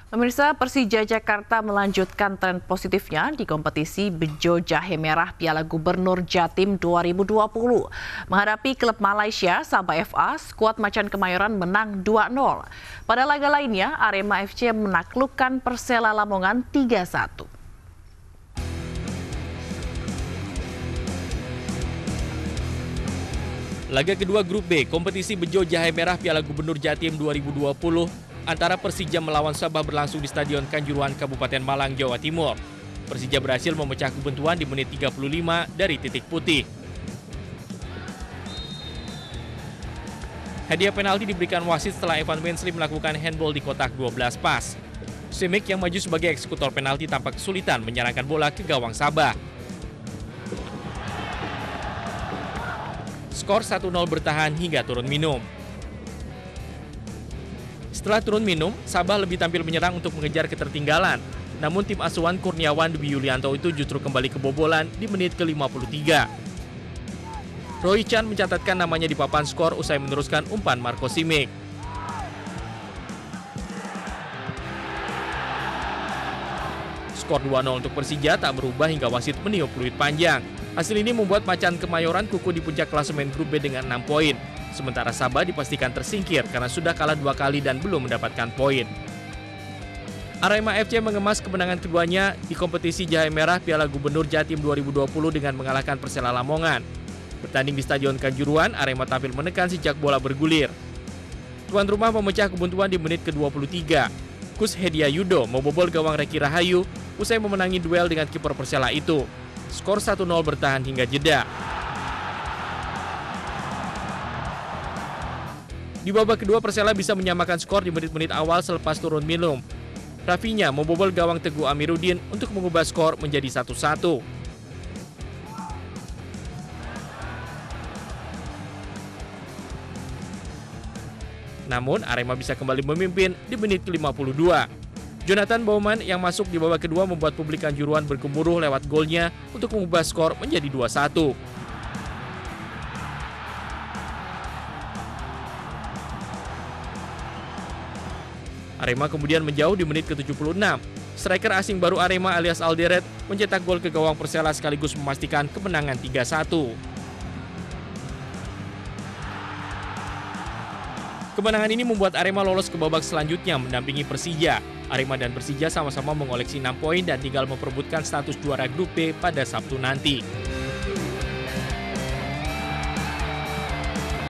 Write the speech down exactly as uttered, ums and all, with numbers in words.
Pemirsa, Persija Jakarta melanjutkan tren positifnya di kompetisi Bejo Jahe Merah Piala Gubernur Jatim dua ribu dua puluh. Menghadapi klub Malaysia, Sabah F A, skuad Macan Kemayoran menang dua nol. Pada laga lainnya, Arema F C menaklukkan Persela Lamongan tiga satu. Laga kedua Grup B, kompetisi Bejo Jahe Merah Piala Gubernur Jatim dua ribu dua puluh antara Persija melawan Sabah berlangsung di Stadion Kanjuruhan, Kabupaten Malang, Jawa Timur. Persija berhasil memecah kebuntuan di menit tiga puluh lima dari titik putih. Hadiah penalti diberikan wasit setelah Evan Wensley melakukan handball di kotak dua belas pas. Simic yang maju sebagai eksekutor penalti tampak kesulitan menyerangkan bola ke gawang Sabah. Skor satu nol bertahan hingga turun minum. Setelah turun minum, Sabah lebih tampil menyerang untuk mengejar ketertinggalan. Namun tim asuhan Kurniawan Dwi Yulianto itu justru kembali kebobolan di menit ke lima puluh tiga. Roy Chan mencatatkan namanya di papan skor usai meneruskan umpan Marco Simic. Skor dua nol untuk Persija tak berubah hingga wasit meniup peluit panjang. Hasil ini membuat Macan Kemayoran kukuh di puncak klasemen Grup B dengan enam poin. Sementara Sabah dipastikan tersingkir karena sudah kalah dua kali dan belum mendapatkan poin. Arema F C mengemas kemenangan keduanya di kompetisi Jahe Merah Piala Gubernur Jatim dua ribu dua puluh dengan mengalahkan Persela Lamongan. Bertanding di Stadion Kanjuruhan, Arema tampil menekan sejak bola bergulir. Tuan rumah memecah kebuntuan di menit ke dua puluh tiga. Kus Hedia Yudo membobol gawang Reki Rahayu usai memenangi duel dengan kiper Persela itu. Skor satu nol bertahan hingga jeda. Di babak kedua, Persela bisa menyamakan skor di menit-menit awal selepas turun minum. Rafinya membobol gawang Teguh Amiruddin untuk mengubah skor menjadi satu satu. Namun, Arema bisa kembali memimpin di menit ke lima puluh dua. Jonathan Baumann yang masuk di babak kedua membuat publik Kanjuruhan bergemuruh lewat golnya untuk mengubah skor menjadi dua satu. Arema kemudian menjauh di menit ke tujuh puluh enam. Striker asing baru Arema alias Alderet mencetak gol ke gawang Persela sekaligus memastikan kemenangan tiga satu. Kemenangan ini membuat Arema lolos ke babak selanjutnya mendampingi Persija. Arema dan Persija sama-sama mengoleksi enam poin dan tinggal memperebutkan status juara Grup B pada Sabtu nanti.